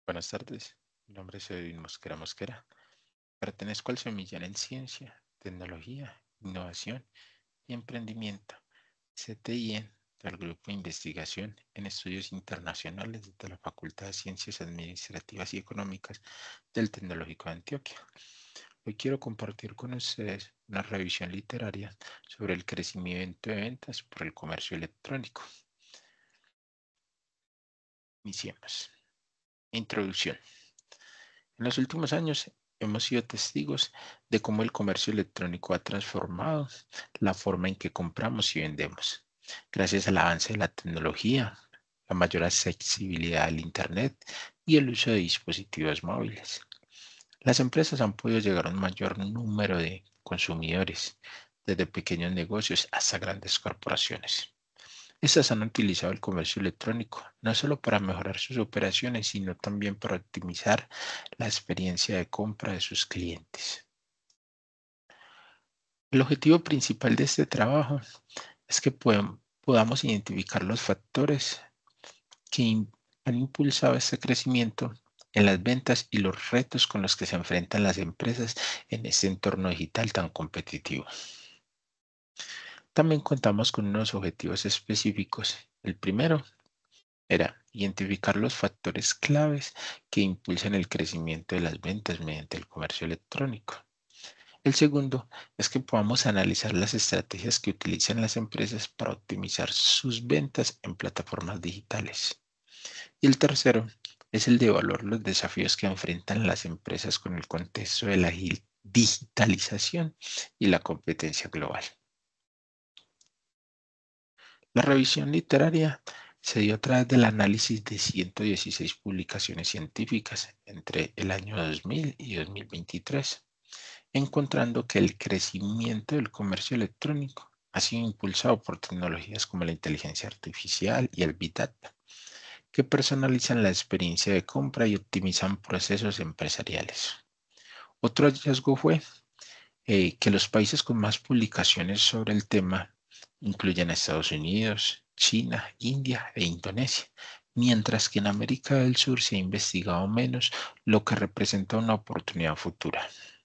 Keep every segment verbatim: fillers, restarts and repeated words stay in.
Buenas tardes, mi nombre es Edwin Mosquera Mosquera. Pertenezco al semillero en Ciencia, Tecnología, Innovación y Emprendimiento, C T I N, del Grupo de Investigación en Estudios Internacionales de la Facultad de Ciencias Administrativas y Económicas del Tecnológico de Antioquia. Hoy quiero compartir con ustedes una revisión literaria sobre el crecimiento de ventas por el comercio electrónico. Iniciemos. Introducción. En los últimos años hemos sido testigos de cómo el comercio electrónico ha transformado la forma en que compramos y vendemos. Gracias al avance de la tecnología, la mayor accesibilidad al Internet y el uso de dispositivos móviles, las empresas han podido llegar a un mayor número de consumidores, desde pequeños negocios hasta grandes corporaciones. Estas han utilizado el comercio electrónico no solo para mejorar sus operaciones, sino también para optimizar la experiencia de compra de sus clientes. El objetivo principal de este trabajo es que podamos, podamos identificar los factores que han impulsado este crecimiento en las ventas y los retos con los que se enfrentan las empresas en este entorno digital tan competitivo. También contamos con unos objetivos específicos. El primero era identificar los factores claves que impulsan el crecimiento de las ventas mediante el comercio electrónico. El segundo es que podamos analizar las estrategias que utilizan las empresas para optimizar sus ventas en plataformas digitales. Y el tercero es el de evaluar los desafíos que enfrentan las empresas con el contexto de la digitalización y la competencia global. La revisión literaria se dio a través del análisis de ciento dieciséis publicaciones científicas entre el año dos mil y dos mil veintitrés, encontrando que el crecimiento del comercio electrónico ha sido impulsado por tecnologías como la inteligencia artificial y el Big Data, que personalizan la experiencia de compra y optimizan procesos empresariales. Otro hallazgo fue eh, que los países con más publicaciones sobre el tema incluyen a Estados Unidos, China, India e Indonesia, mientras que en América del Sur se ha investigado menos, lo que representa una oportunidad futura.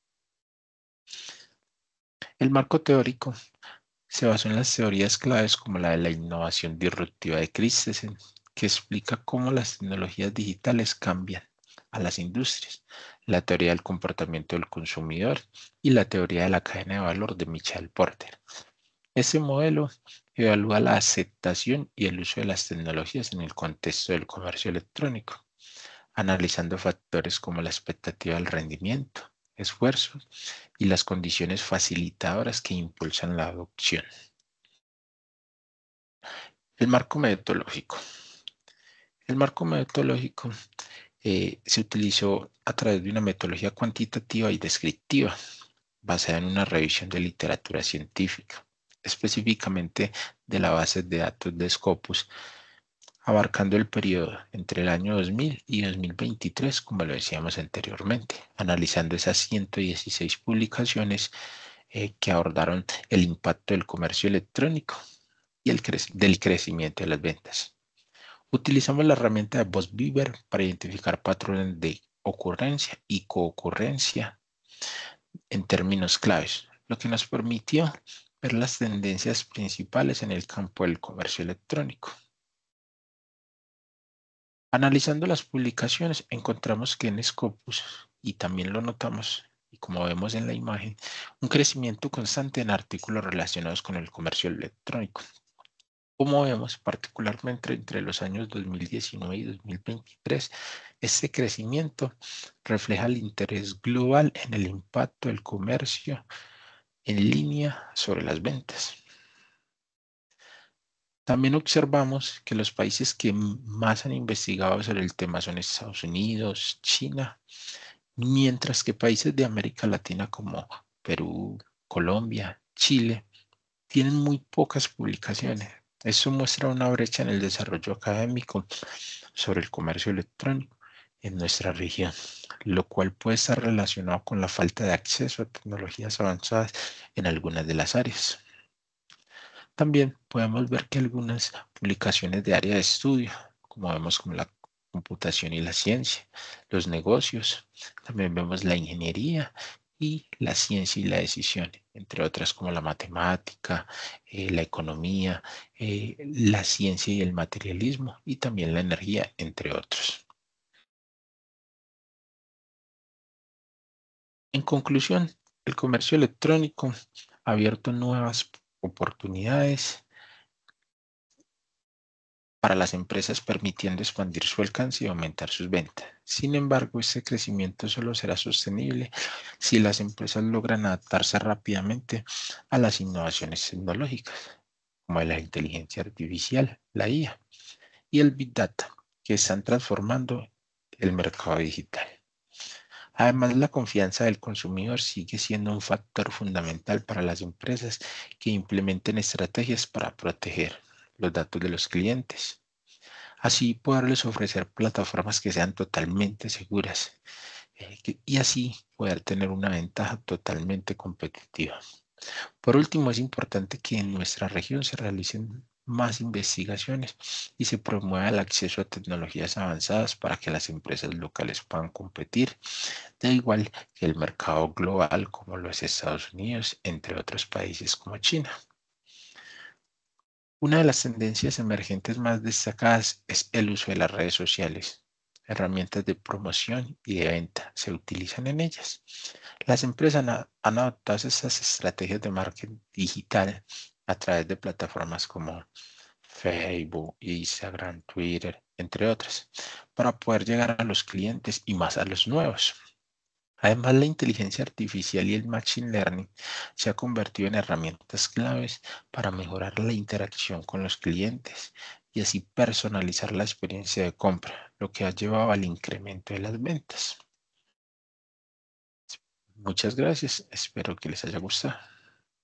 El marco teórico se basó en las teorías claves como la de la innovación disruptiva de Christensen, que explica cómo las tecnologías digitales cambian a las industrias, la teoría del comportamiento del consumidor y la teoría de la cadena de valor de Michael Porter. Este modelo evalúa la aceptación y el uso de las tecnologías en el contexto del comercio electrónico, analizando factores como la expectativa del rendimiento, esfuerzo y las condiciones facilitadoras que impulsan la adopción. El marco metodológico. El marco metodológico eh, se utilizó a través de una metodología cuantitativa y descriptiva, basada en una revisión de literatura científica, específicamente de la base de datos de Scopus, abarcando el periodo entre el año dos mil y dos mil veintitrés, como lo decíamos anteriormente, analizando esas ciento dieciséis publicaciones eh, que abordaron el impacto del comercio electrónico y el cre del crecimiento de las ventas. Utilizamos la herramienta de Bosbeaver para identificar patrones de ocurrencia y coocurrencia en términos claves, lo que nos permitió ver las tendencias principales en el campo del comercio electrónico. Analizando las publicaciones, encontramos que en Scopus, y también lo notamos, y como vemos en la imagen, un crecimiento constante en artículos relacionados con el comercio electrónico. Como vemos, particularmente entre los años dos mil diecinueve y dos mil veintitrés, este crecimiento refleja el interés global en el impacto del comercio en línea sobre las ventas. También observamos que los países que más han investigado sobre el tema son Estados Unidos, China, mientras que países de América Latina como Perú, Colombia, Chile, tienen muy pocas publicaciones. Eso muestra una brecha en el desarrollo académico sobre el comercio electrónico en nuestra región, lo cual puede estar relacionado con la falta de acceso a tecnologías avanzadas en algunas de las áreas. También podemos ver que algunas publicaciones de área de estudio, como vemos como la computación y la ciencia, los negocios, también vemos la ingeniería y la ciencia y la decisión, entre otras como la matemática, eh, la economía, eh, la ciencia y el materialismo y también la energía, entre otros. En conclusión, el comercio electrónico ha abierto nuevas oportunidades para las empresas, permitiendo expandir su alcance y aumentar sus ventas. Sin embargo, este crecimiento solo será sostenible si las empresas logran adaptarse rápidamente a las innovaciones tecnológicas, como la inteligencia artificial, la I A y el Big Data, que están transformando el mercado digital. Además, la confianza del consumidor sigue siendo un factor fundamental para las empresas que implementen estrategias para proteger los datos de los clientes. Así poderles ofrecer plataformas que sean totalmente seguras, eh, que- y así poder tener una ventaja totalmente competitiva. Por último, es importante que en nuestra región se realicen más investigaciones y se promueva el acceso a tecnologías avanzadas para que las empresas locales puedan competir, da igual que el mercado global como los Estados Unidos, entre otros países como China. Una de las tendencias emergentes más destacadas es el uso de las redes sociales. Herramientas de promoción y de venta se utilizan en ellas. Las empresas han, han adoptado estas estrategias de marketing digital a través de plataformas como Facebook, Instagram, Twitter, entre otras, para poder llegar a los clientes y más a los nuevos. Además, la inteligencia artificial y el machine learning se ha convertido en herramientas claves para mejorar la interacción con los clientes y así personalizar la experiencia de compra, lo que ha llevado al incremento de las ventas. Muchas gracias, espero que les haya gustado.